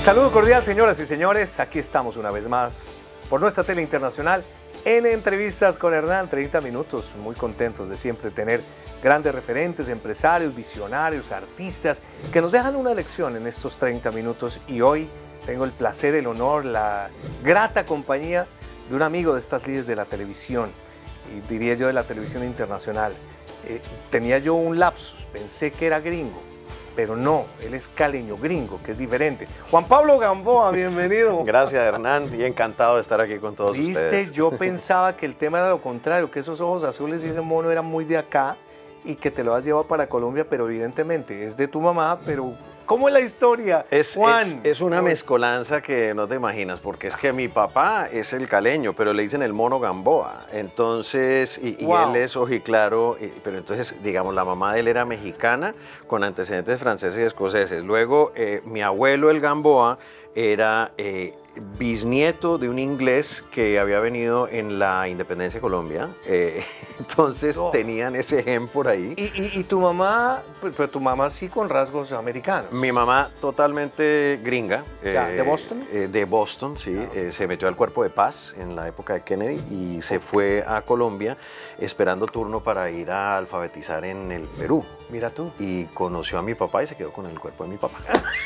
Saludo cordial, señoras y señores. Aquí estamos una vez más por nuestra tele internacional en Entrevistas con Hernán. 30 minutos, muy contentos de siempre tener grandes referentes, empresarios, visionarios, artistas, que nos dejan una lección en estos 30 minutos. Y hoy tengo el placer, el honor, la grata compañía de un amigo de estas líderes de la televisión, y diría yo de la televisión internacional. Tenía yo un lapsus, pensé que era gringo, pero no, él es caleño gringo, que es diferente. Juan Pablo Gamboa, bienvenido. Gracias, Hernán, y encantado de estar aquí con todos ustedes. ¿Viste? Yo pensaba que el tema era lo contrario, que esos ojos azules y ese mono eran muy de acá y que te lo has llevado para Colombia, pero evidentemente es de tu mamá, pero ¿cómo es la historia, Juan? Es una mezcolanza que no te imaginas, porque es que mi papá es el caleño, pero le dicen el mono Gamboa, entonces, y él es ojiclaro, pero entonces, digamos, la mamá de él era mexicana, con antecedentes franceses y escoceses. Luego, mi abuelo, el Gamboa, era bisnieto de un inglés que había venido en la independencia de Colombia, entonces tenían ese gen por ahí. ¿Y tu mamá, pero tu mamá sí con rasgos americanos? Mi mamá totalmente gringa. ¿De Boston? De Boston, sí. Se metió al Cuerpo de Paz en la época de Kennedy y se fue a Colombia esperando turno para ir a alfabetizar en el Perú. Mira tú. Y conoció a mi papá y se quedó con el cuerpo de mi papá.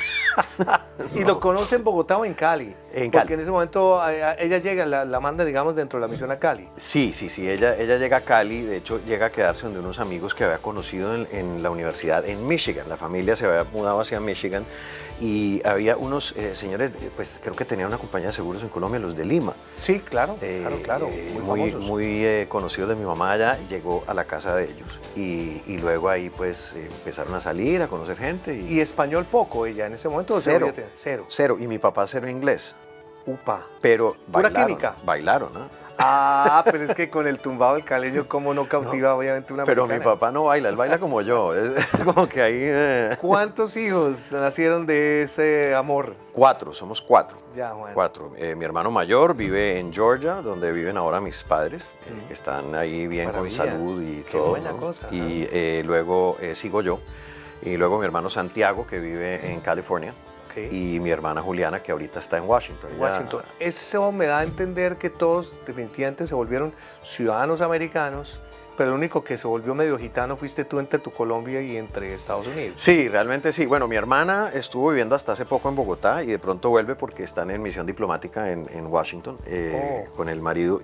¿Y lo conoce en Bogotá o en Cali? En Cali. Porque en ese momento ella llega, la manda, digamos, dentro de la misión a Cali. Sí. Ella llega a Cali, de hecho llega a quedarse donde unos amigos que había conocido en la universidad en Michigan. La familia se había mudado hacia Michigan y había unos señores, pues creo que tenían una compañía de seguros en Colombia, los de Lima. Sí, claro, claro. Muy conocidos de mi mamá allá, llegó a la casa de ellos. Y luego ahí pues empezaron a salir, a conocer gente. ¿Y español poco ella en ese momento? Cero. Cero. Y mi papá cero inglés. Upa. Pero pura química. Bailaron, ¿no? Ah, pero es que con el tumbado del caleño, ¿cómo no cautiva obviamente una Pero americana? mi papá no baila, él baila como yo. Es como que ahí... ¿Cuántos hijos nacieron de ese amor? Somos cuatro. Ya, Juan. Cuatro. Mi hermano mayor vive en Georgia, donde viven ahora mis padres, que están ahí bien con salud y qué todo. Buena cosa. Y luego sigo yo. Y luego mi hermano Santiago, que vive en California. Y mi hermana Juliana, que ahorita está en Washington. Eso me da a entender que todos definitivamente se volvieron ciudadanos americanos, pero el único que se volvió medio gitano fuiste tú entre tu Colombia y entre Estados Unidos. Sí, realmente sí. Bueno, mi hermana estuvo viviendo hasta hace poco en Bogotá y de pronto vuelve porque están en misión diplomática en Washington con el marido.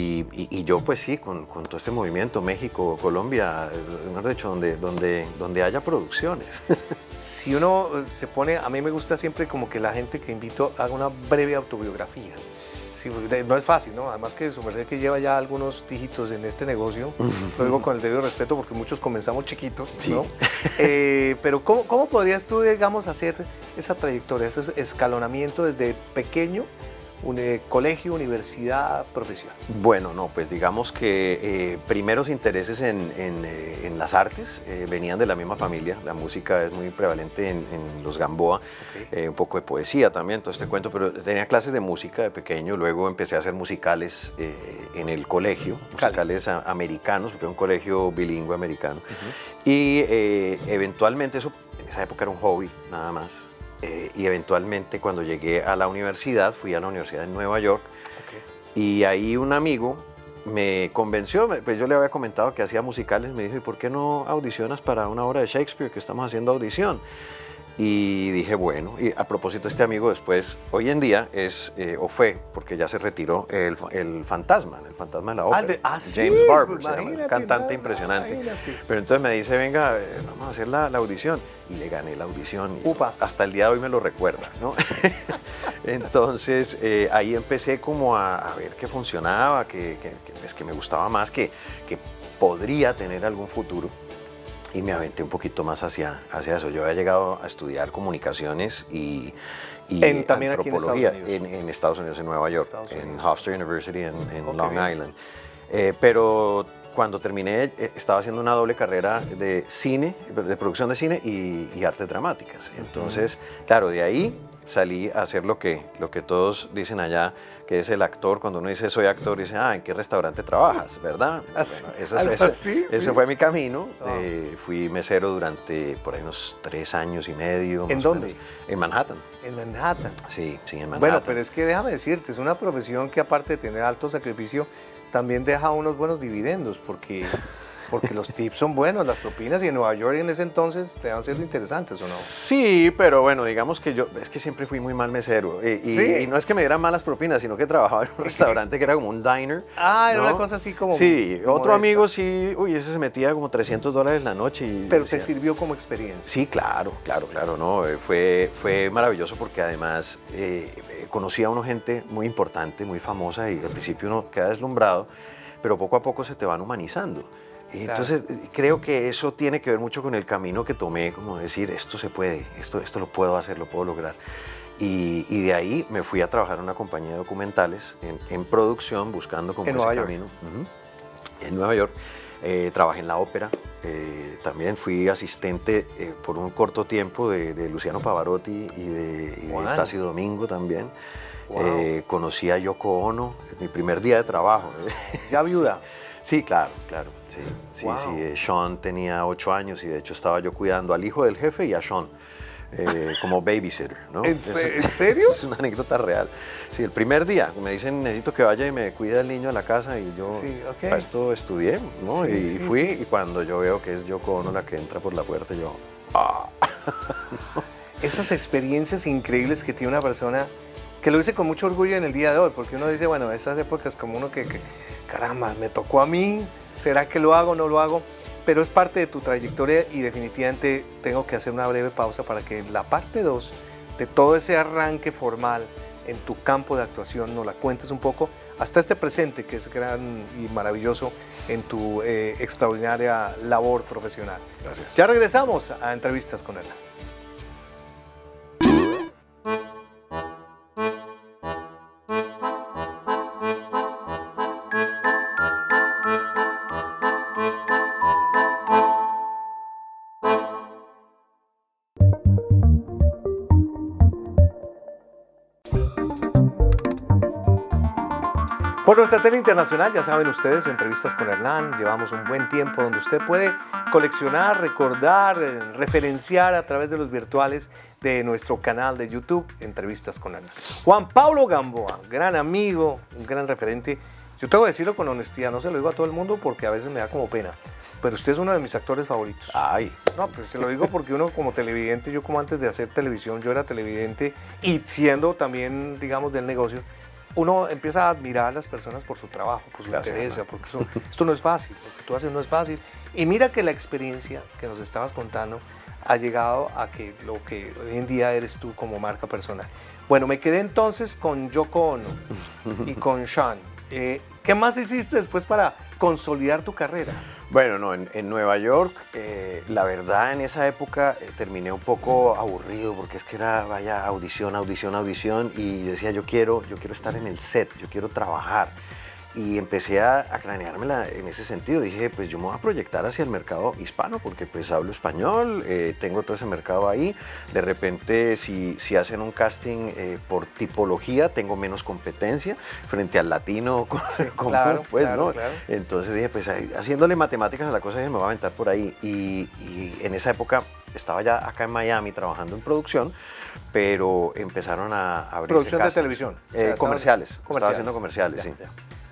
Y yo pues sí, con todo este movimiento, México, Colombia, mejor dicho, donde haya producciones. Si uno se pone, a mí me gusta siempre como que la gente que invito haga una breve autobiografía. Sí, no es fácil, ¿no? Además que su merced que lleva ya algunos dígitos en este negocio, lo digo con el debido respeto porque muchos comenzamos chiquitos, ¿no? Pero ¿cómo podrías tú, digamos, hacer esa trayectoria, ese escalonamiento desde pequeño, colegio, universidad, profesión? Bueno, no, pues digamos que primeros intereses en las artes venían de la misma familia. La música es muy prevalente en los Gamboa, un poco de poesía también, todo este cuento, pero tenía clases de música de pequeño. Luego empecé a hacer musicales en el colegio, musicales americanos, porque era un colegio bilingüe americano. Y eventualmente eso en esa época era un hobby, nada más. Y eventualmente cuando llegué a la universidad, fui a la Universidad de Nueva York y ahí un amigo me convenció, pues yo le había comentado que hacía musicales, me dijo, ¿y por qué no audicionas para una obra de Shakespeare que estamos haciendo audición? Y dije, bueno, y a propósito este amigo después, hoy en día es, o fue, porque ya se retiró, el fantasma de la ópera, James Barber, se llama, un cantante impresionante. Pero entonces me dice, venga, vamos a hacer la audición, y le gané la audición, y hasta el día de hoy me lo recuerda, ¿no? Entonces ahí empecé como a ver que funcionaba, que me gustaba más, que podría tener algún futuro. Y me aventé un poquito más hacia eso. Yo había llegado a estudiar comunicaciones y también antropología en Estados Unidos, en Nueva York, en Hofstra University en Long Island. Pero cuando terminé estaba haciendo una doble carrera de cine, de producción de cine y artes dramáticas. Entonces, claro, de ahí salí a hacer lo que todos dicen allá, que es el actor. Cuando uno dice soy actor, dice, ¿en qué restaurante trabajas? ¿Verdad? Bueno, ese fue mi camino. Fui mesero durante por ahí unos 3 años y medio. ¿En dónde? En Manhattan. En Manhattan. Sí, en Manhattan. Bueno, pero es que déjame decirte, es una profesión que aparte de tener alto sacrificio, también deja unos buenos dividendos, porque los tips son buenos, las propinas, y en Nueva York en ese entonces deben ser interesantes, ¿o no? Sí, pero bueno, digamos que yo, es que siempre fui muy mal mesero, y no es que me dieran malas propinas, sino que trabajaba en un restaurante que era como un diner. Ah, era una cosa así como... Sí, como otro amigo sí, ese se metía como $300 la noche. Pero te sirvió como experiencia. Sí, claro, ¿no? Fue maravilloso porque además conocí a una gente muy importante, muy famosa, y al principio uno queda deslumbrado, pero poco a poco se te van humanizando. Entonces, creo que eso tiene que ver mucho con el camino que tomé, como decir, esto se puede, esto lo puedo hacer, lo puedo lograr. Y de ahí me fui a trabajar en una compañía de documentales, en producción, buscando como ese camino. En Nueva York. Trabajé en la ópera, también fui asistente por un corto tiempo de Luciano Pavarotti y de Plácido Domingo también. Wow. Conocí a Yoko Ono en mi primer día de trabajo. ¿Ya viuda? Sí, claro. Sí, wow. Sean tenía 8 años y de hecho estaba yo cuidando al hijo del jefe y a Sean como babysitter, ¿no? ¿En serio? Es una anécdota real. Sí, el primer día me dicen, necesito que vaya y me cuide al niño a la casa, y yo para esto estudié, ¿no? Y fui, y cuando yo veo que es Yoko Ono la que entra por la puerta, yo... Esas experiencias increíbles que tiene una persona que lo dice con mucho orgullo en el día de hoy, porque uno dice, bueno, esas épocas como uno que caramba, me tocó a mí, ¿será que lo hago o no lo hago? Pero es parte de tu trayectoria y definitivamente tengo que hacer una breve pausa para que en la parte 2 de todo ese arranque formal en tu campo de actuación nos la cuentes un poco hasta este presente que es gran y maravilloso en tu extraordinaria labor profesional. Gracias. Ya regresamos a Entrevistas con Hernán. Por nuestra tele internacional, ya saben ustedes, Entrevistas con Hernán, llevamos un buen tiempo donde usted puede coleccionar, recordar, referenciar a través de los virtuales de nuestro canal de YouTube, Entrevistas con Hernán. Juan Pablo Gamboa, gran amigo, un gran referente. Yo tengo que decirlo con honestidad, no se lo digo a todo el mundo porque a veces me da como pena, pero usted es uno de mis actores favoritos. Ay. No, pues se lo digo porque uno como televidente, yo como antes de hacer televisión, yo era televidente y siendo también, digamos, del negocio, uno empieza a admirar a las personas por su trabajo, por su interés, porque esto no es fácil, lo que tú haces no es fácil. Y mira que la experiencia que nos estabas contando ha llegado a que lo que hoy en día eres tú como marca personal. Bueno, me quedé entonces con Yoko Ono y con Sean. ¿Qué más hiciste después para consolidar tu carrera? Bueno, no, en Nueva York, la verdad en esa época terminé un poco aburrido porque es que era, vaya, audición, y yo decía, yo quiero estar en el set, yo quiero trabajar. Y empecé a craneármela en ese sentido. Dije, pues yo me voy a proyectar hacia el mercado hispano porque pues hablo español, tengo todo ese mercado ahí. De repente, si hacen un casting por tipología, tengo menos competencia frente al latino común, claro, pues, claro, ¿no? Claro. Entonces dije, pues haciéndole matemáticas a la cosa, dije, me voy a aventar por ahí. Y en esa época estaba ya acá en Miami trabajando en producción, pero empezaron a abrirse ¿Producción castings. de televisión? Comerciales. Estaba haciendo comerciales, ya, sí. Ya.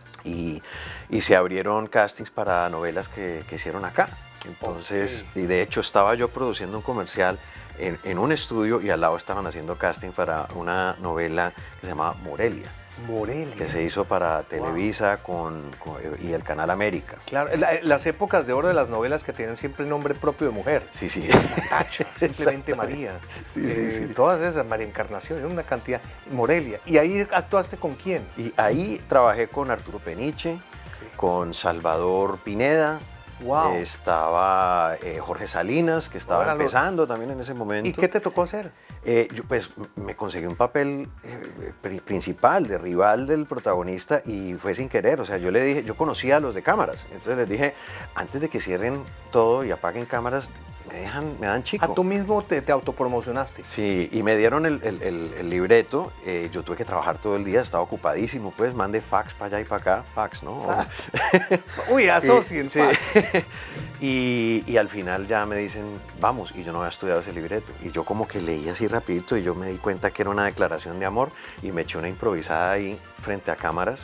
Y se abrieron castings para novelas que hicieron acá. Entonces, y de hecho estaba yo produciendo un comercial en un estudio y al lado estaban haciendo casting para una novela que se llamaba Morelia. Morelia. Que se hizo para Televisa y el Canal América. Claro, las épocas de oro de las novelas que tienen siempre nombre propio de mujer. Sí, sí. Natacha, simplemente María. Sí. Todas esas, María Encarnación, una cantidad. Morelia. ¿Y ahí actuaste con quién? Y ahí trabajé con Arturo Peniche, con Salvador Pineda. Wow. Estaba Jorge Salinas, que estaba empezando también en ese momento. ¿Y qué te tocó hacer? Yo pues me conseguí un papel principal, de rival del protagonista, y fue sin querer. O sea, yo le dije, yo conocía a los de cámaras, entonces les dije, antes de que cierren todo y apaguen cámaras, me dan chico. ¿A tú mismo te autopromocionaste? Sí, y me dieron el libreto, yo tuve que trabajar todo el día, estaba ocupadísimo, pues mandé fax para allá y para acá, fax, ¿no? Uy, asocie el sí. fax. Y al final ya me dicen, vamos, y yo no había estudiado ese libreto, y yo como que leí así rapidito y yo me di cuenta que era una declaración de amor y me eché una improvisada ahí frente a cámaras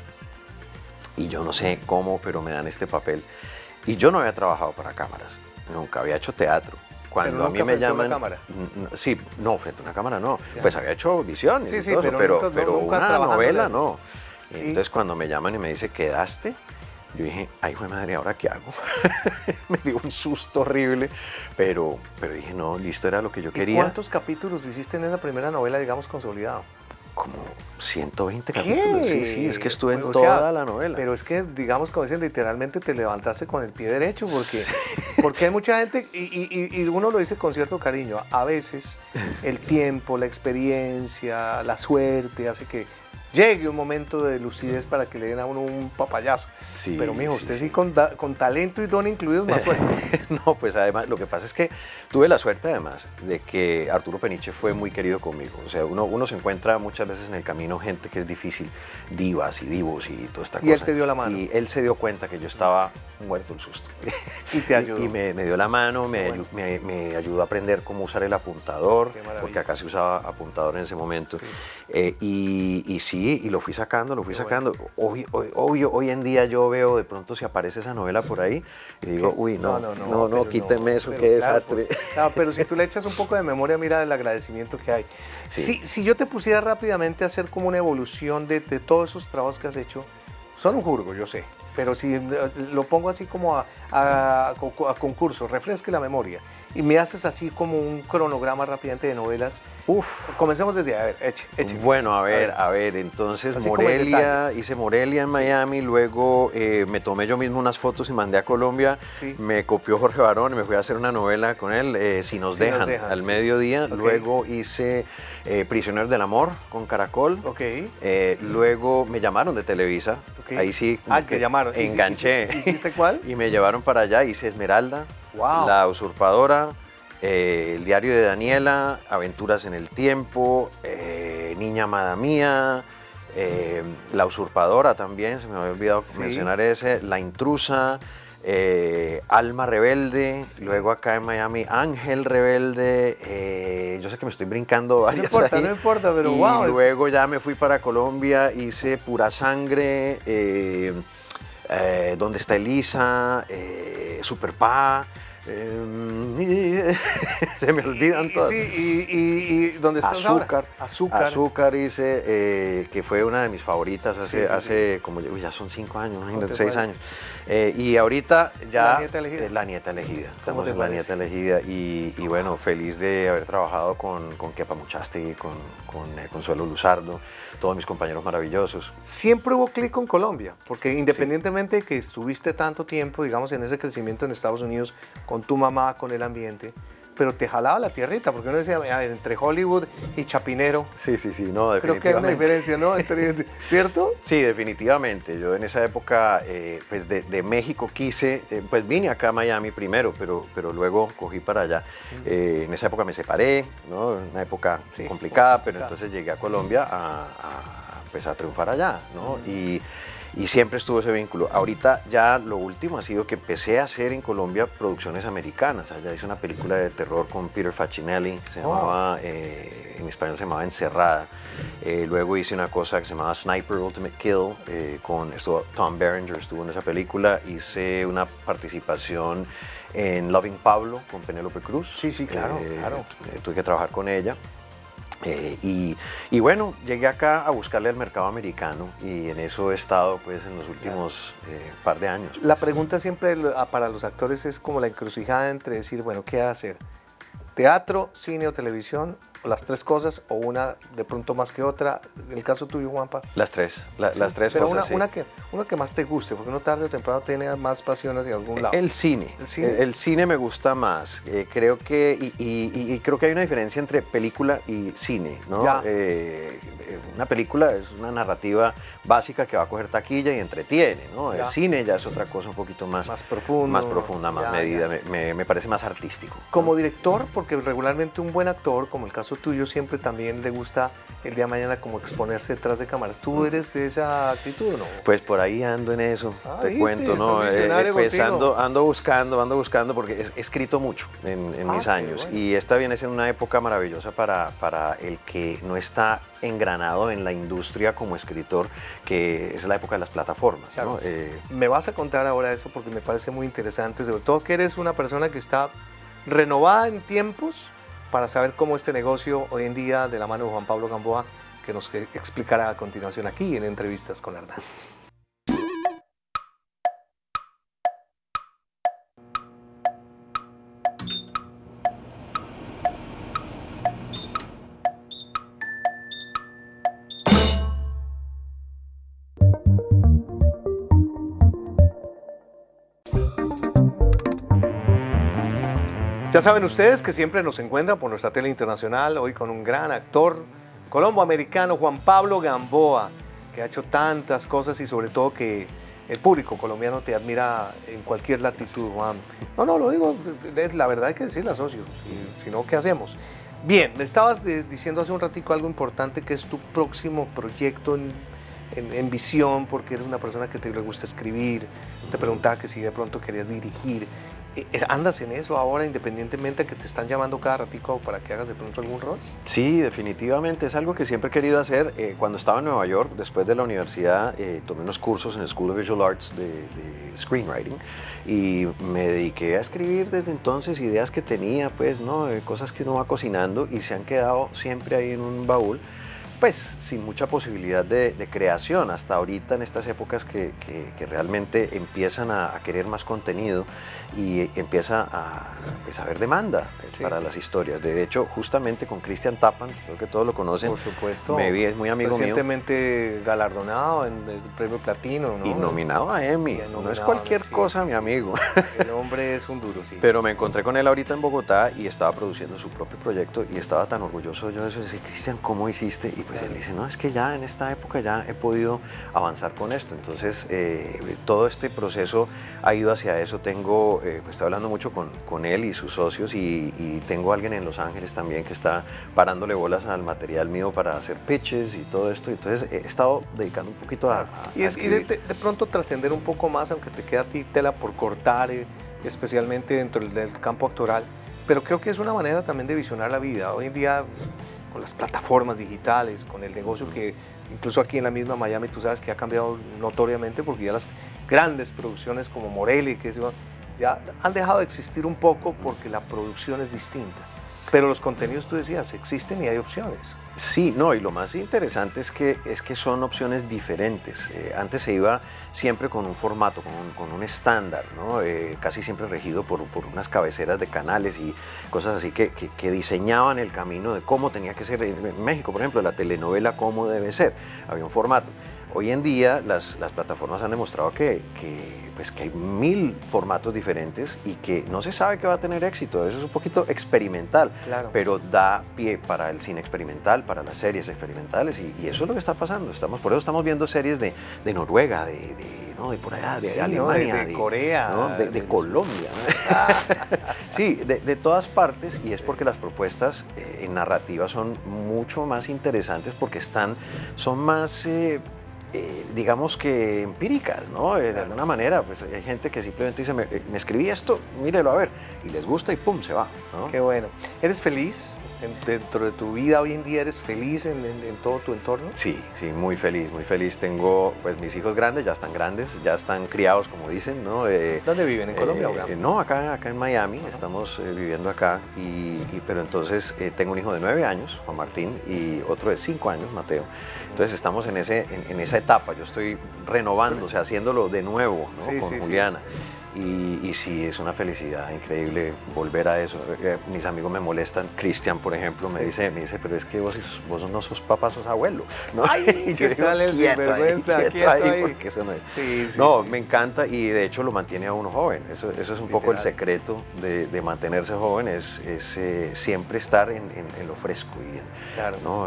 y yo no sé cómo, pero me dan este papel. Y yo no había trabajado para cámaras, nunca había hecho teatro. Cuando a mí me llaman, una cámara. sí, no, frente a una cámara no, ya. Pues había hecho visiones sí, y sí, todo eso, pero nunca una novela ¿Y? no. Entonces cuando me llaman y me dice, ¿quedaste? Yo dije, ay, jue madre, ¿ahora qué hago? Me dio un susto horrible, pero dije, no, listo, era lo que yo quería. ¿Cuántos capítulos hiciste en esa primera novela, digamos, consolidado? Como 120 capítulos, sí, es que estuve en la novela. Pero es que, digamos, como dicen, literalmente te levantaste con el pie derecho, porque hay mucha gente, y uno lo dice con cierto cariño, a veces el tiempo, la experiencia, la suerte hace que llegue un momento de lucidez para que le den a uno un papayazo. Sí, pero mijo, usted sí con talento y don incluidos, más suerte. No, pues además, lo que pasa es que tuve la suerte además de que Arturo Peniche fue muy querido conmigo. O sea, uno se encuentra muchas veces en el camino gente que es difícil, divas y divos y toda esta cosa. Y él te dio la mano. Y él se dio cuenta que yo estaba muerto el susto. Y te ayudó. Y me dio la mano, me ayudó a aprender cómo usar el apuntador, porque acá se usaba apuntador en ese momento. Sí. Y sí, y lo fui sacando. Obvio, hoy en día yo veo de pronto si aparece esa novela por ahí y digo, uy, no, quíteme eso, qué desastre. Pero si tú le echas un poco de memoria, mira el agradecimiento que hay. Sí. Si yo te pusiera rápidamente a hacer como una evolución de todos esos trabajos que has hecho, son un jurgo, yo sé, pero si lo pongo así como a concurso, refresque la memoria, y me haces así como un cronograma rápidamente de novelas, comencemos desde, a ver, eche. Bueno, a ver, entonces así Morelia, hice Morelia en Miami, luego me tomé yo mismo unas fotos y mandé a Colombia, me copió Jorge Barón y me fui a hacer una novela con él, Si nos dejan, al mediodía, luego hice Prisioneros del Amor con Caracol, luego me llamaron de Televisa, ahí sí que llamaron. Enganché. ¿Hiciste cuál? Y me llevaron para allá, hice Esmeralda, wow. La Usurpadora, El diario de Daniela, Aventuras en el tiempo, Niña amada mía, La Usurpadora también, se me había olvidado mencionar ese, La Intrusa, Alma Rebelde, luego acá en Miami Ángel Rebelde, yo sé que me estoy brincando varias no importa, pero y wow. Luego ya me fui para Colombia, hice Pura Sangre, ¿Dónde está Elisa? Super Pa. Se me olvidan todas. Sí, y ¿dónde estás Azúcar. Ahora? Azúcar hice, que fue una de mis favoritas hace como, ya son 5 años, imagínate, 6 años. Y ahorita ya... La Nieta Elegida. Estamos en La Nieta Elegida y bueno, feliz de haber trabajado con Kepa Muchastegui, con Consuelo Luzardo, todos mis compañeros maravillosos. Siempre hubo clic con Colombia, porque independientemente de que estuviste tanto tiempo, digamos, en ese crecimiento en Estados Unidos, con tu mamá, con el ambiente, pero te jalaba la tierrita, porque uno decía, entre Hollywood y Chapinero. Sí, no, definitivamente. Creo que hay una diferencia, ¿no? ¿Cierto? Sí, definitivamente. Yo en esa época, pues de México quise, pues vine acá a Miami primero, pero luego cogí para allá. En esa época me separé, ¿no? Una época complicada, pero entonces llegué a Colombia pues a triunfar allá, ¿no? Y siempre estuvo ese vínculo. Ahorita ya lo último ha sido que empecé a hacer en Colombia producciones americanas. Allá hice una película de terror con Peter Facinelli, se llamaba, en español se llamaba Encerrada. Luego hice una cosa que se llamaba Sniper Ultimate Kill, Tom Berenger estuvo en esa película. Hice una participación en Loving Pablo con Penélope Cruz. Sí, claro. Tuve que trabajar con ella. Y bueno, llegué acá a buscarle al mercado americano y en eso he estado pues en los últimos par de años. La pregunta siempre para los actores es como la encrucijada entre decir, bueno, ¿qué hacer? ¿Teatro, cine o televisión? las tres cosas o una de pronto más que otra? En el caso tuyo, Juanpa. Las tres, las tres pero cosas, una que más te guste, porque uno tarde o temprano tiene más pasión hacia algún lado. El cine. El cine me gusta más. Creo que, y creo que hay una diferencia entre película y cine, ¿no? Una película es una narrativa básica que va a coger taquilla y entretiene, ¿no? El cine ya es otra cosa un poquito más profunda, más medida, me parece más artístico. Como director, porque regularmente un buen actor, como el caso tuyo, siempre también le gusta el día de mañana como exponerse detrás de cámaras. ¿Tú eres de esa actitud o no? Pues por ahí ando en eso, te ¿viste? cuento, ¿no? Pues ando buscando porque he escrito mucho en mis años, bueno. Y esta viene siendo una época maravillosa para el que no está engranado en la industria como escritor, que es la época de las plataformas, claro. ¿No? Me vas a contar ahora eso porque me parece muy interesante, sobre todo que eres una persona que está renovada en tiempos para saber cómo este negocio hoy en día, de la mano de Juan Pablo Gamboa, que nos explicará a continuación aquí en Entrevistas con Hernán. Ya saben ustedes que siempre nos encuentran por nuestra tele internacional, hoy con un gran actor colombo-americano, Juan Pablo Gamboa, que ha hecho tantas cosas y sobre todo que el público colombiano te admira en cualquier latitud, Juan. No, lo digo, la verdad hay que decirla, socios, si no, ¿qué hacemos? Bien, me estabas diciendo hace un ratico algo importante, que es tu próximo proyecto en visión, porque eres una persona que le gusta escribir, te preguntaba que si de pronto querías dirigir. ¿Andas en eso ahora, independientemente de que te están llamando cada ratico para que hagas de pronto algún rol? Sí, definitivamente, es algo que siempre he querido hacer. Cuando estaba en Nueva York, después de la universidad, tomé unos cursos en el School of Visual Arts de screenwriting y me dediqué a escribir desde entonces ideas que tenía, pues, ¿no? Cosas que uno va cocinando y se han quedado siempre ahí en un baúl, pues sin mucha posibilidad de creación hasta ahorita, en estas épocas que realmente empiezan a querer más contenido y empieza a haber demanda para las historias. De hecho, justamente con Cristian Tapan, creo que todos lo conocen. Por supuesto. Es muy amigo mío. Recientemente galardonado en el Premio Platino, ¿no? Y nominado a Emmy. No es cualquier cosa, mi amigo. El hombre es un duro, sí. Pero me encontré con él ahorita en Bogotá y estaba produciendo su propio proyecto y estaba tan orgulloso yo de eso. Decía, Cristian, ¿cómo hiciste? Y pues él dice, no, es que ya en esta época ya he podido avanzar con esto. Entonces, todo este proceso ha ido hacia eso. Tengo, pues estoy hablando mucho con él y sus socios y tengo a alguien en Los Ángeles también que está parándole bolas al material mío para hacer pitches y todo esto. Entonces, he estado dedicando un poquito a de pronto trascender un poco más, aunque te queda a ti tela por cortar, especialmente dentro del campo actoral. Pero creo que es una manera también de visionar la vida. Hoy en día, con las plataformas digitales, con el negocio que incluso aquí en la misma Miami, tú sabes que ha cambiado notoriamente, porque ya las grandes producciones como Morelli, que ya han dejado de existir un poco porque la producción es distinta. Pero los contenidos, tú decías, existen y hay opciones. Sí, no, y lo más interesante es que son opciones diferentes. Antes se iba siempre con un formato, con un estándar, ¿no? Casi siempre regido por unas cabeceras de canales y cosas así que diseñaban el camino de cómo tenía que ser. En México, por ejemplo, la telenovela, cómo debe ser. Había un formato. Hoy en día las plataformas han demostrado que hay 1000 formatos diferentes y que no se sabe que va a tener éxito. Eso es un poquito experimental, claro, pero da pie para el cine experimental, para las series experimentales y eso es lo que está pasando. Por eso estamos viendo series de Noruega, de por allá, de Alemania, de Corea, ¿no? de Colombia, ¿no? Sí, de todas partes, y es porque las propuestas en narrativa son mucho más interesantes porque son más digamos que empíricas, ¿no? De alguna manera, pues hay gente que simplemente dice, me escribí esto, mírelo a ver, y les gusta y pum, se va, ¿no? Qué bueno. ¿Eres feliz dentro de tu vida hoy en día? ¿Eres feliz en todo tu entorno? Sí, muy feliz, muy feliz. Tengo, pues mis hijos grandes, ya están criados, como dicen, ¿no? ¿Dónde viven? ¿En Colombia o no, acá en Miami, estamos viviendo acá, pero entonces tengo un hijo de 9 años, Juan Martín, y otro de 5 años, Mateo. Entonces estamos en esa etapa, yo estoy renovando, o sea, haciéndolo de nuevo, ¿no? Con Juliana. y sí, es una felicidad increíble volver a eso. Mis amigos me molestan, Cristian, por ejemplo, me dice, pero es que vos no sos papá, sos abuelo, ¿no? Ay, ¿qué tal el sinvergüenza? Quieto ahí, porque eso no es. Sí, sí, no, sí. me encanta y de hecho lo mantiene a uno joven. Eso es un poco el secreto de mantenerse joven, es siempre estar en lo fresco. Y, claro. ¿no?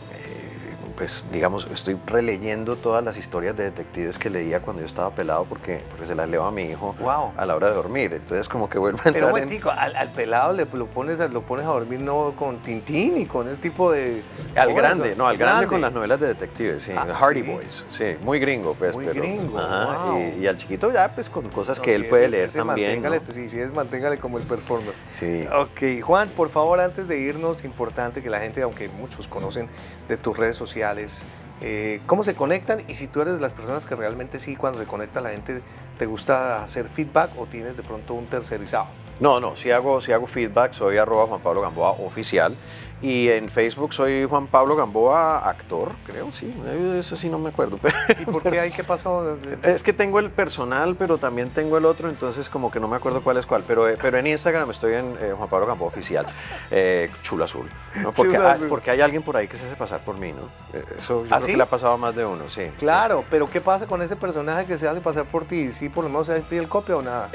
Pues digamos, estoy releyendo todas las historias de detectives que leía cuando yo estaba pelado porque se las leo a mi hijo a la hora de dormir. Entonces como que vuelvo a entrar. Pero un momentico, al pelado lo pones a dormir no con Tintín y con ese tipo de... Al grande con las novelas de detectives, sí, Hardy Boys, sí, muy gringo, pues. Muy pero, gringo, ajá, wow. y al chiquito ya pues con cosas que él puede leer también. Manténgale como el performance. Sí. Ok, Juan, por favor, antes de irnos, importante que la gente, aunque muchos conocen de tus redes sociales, cómo se conectan y si tú eres de las personas que realmente sí, cuando se conecta la gente, ¿te gusta hacer feedback o tienes de pronto un tercerizado? No, sí hago feedback, soy @JuanPabloGamboa oficial y en Facebook soy Juan Pablo Gamboa actor, creo, sí, eso sí no me acuerdo. ¿Y por qué ahí qué pasó? Es que tengo el personal, pero también tengo el otro, entonces como que no me acuerdo cuál es cuál, pero en Instagram estoy en Juan Pablo Gamboa oficial, Chulo Azul, ¿no? Porque hay alguien por ahí que se hace pasar por mí, ¿no? Eso yo creo que le ha pasado a más de uno, sí. Claro, sí. Pero ¿qué pasa con ese personaje que se hace pasar por ti? ¿Sí por lo menos se pide el copia o nada?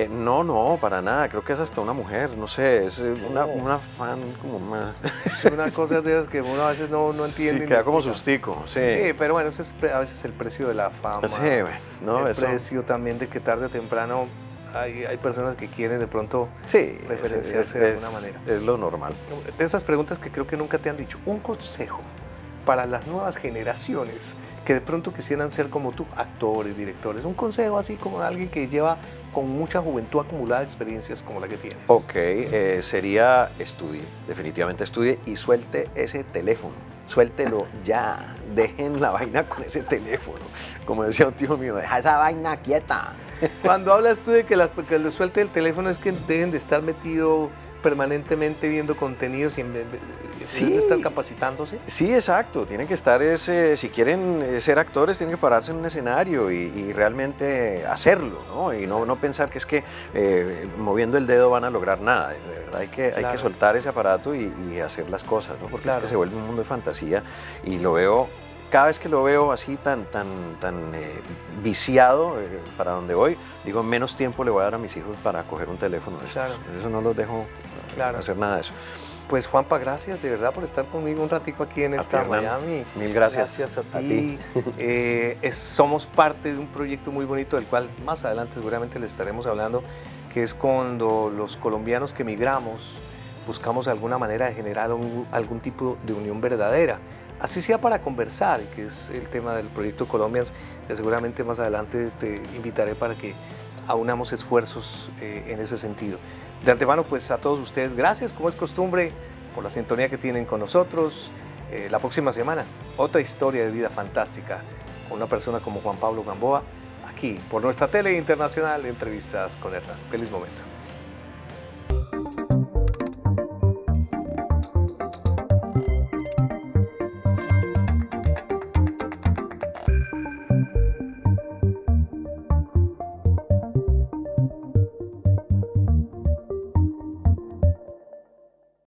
No, para nada, creo que es hasta una mujer, no sé, es una fan como más... Es una cosa de esas que uno a veces no entiende. Sí, queda como sustico, sí. Sí, pero bueno, ese es a veces el precio de la fama. Sí, bueno, no, el precio también de que tarde o temprano hay personas que quieren de pronto referenciarse de alguna manera. Es lo normal. De esas preguntas que creo que nunca te han dicho, un consejo para las nuevas generaciones que de pronto quisieran ser como tú, actores, directores, un consejo así como alguien que lleva con mucha juventud acumulada experiencias como la que tienes. Ok, sería definitivamente estudie y suelte ese teléfono, suéltelo ya, dejen la vaina con ese teléfono, como decía un tío mío, deja esa vaina quieta. Cuando hablas tú de que le suelte el teléfono es que dejen de estar metido permanentemente viendo contenidos y de estar capacitándose. Sí, exacto. Tienen que estar, si quieren ser actores, tienen que pararse en un escenario y realmente hacerlo, ¿no? Y no pensar que es que moviendo el dedo van a lograr nada. De verdad hay que soltar ese aparato y hacer las cosas, ¿no? Porque es que se vuelve un mundo de fantasía y lo veo. Cada vez que lo veo así tan viciado para donde voy, digo, menos tiempo le voy a dar a mis hijos para coger un teléfono. Eso no los dejo hacer nada de eso. Pues Juanpa, gracias de verdad por estar conmigo un ratico aquí en esta Miami. Mil gracias. Gracias a ti. Somos parte de un proyecto muy bonito del cual más adelante seguramente les estaremos hablando, que es cuando los colombianos que emigramos buscamos alguna manera de generar algún tipo de unión verdadera. Así sea para conversar, que es el tema del proyecto Colombians, que seguramente más adelante te invitaré para que aunamos esfuerzos en ese sentido. De antemano, pues a todos ustedes, gracias, como es costumbre, por la sintonía que tienen con nosotros. La próxima semana, otra historia de vida fantástica con una persona como Juan Pablo Gamboa, aquí por nuestra tele internacional, Entrevistas con Hernán. Feliz momento.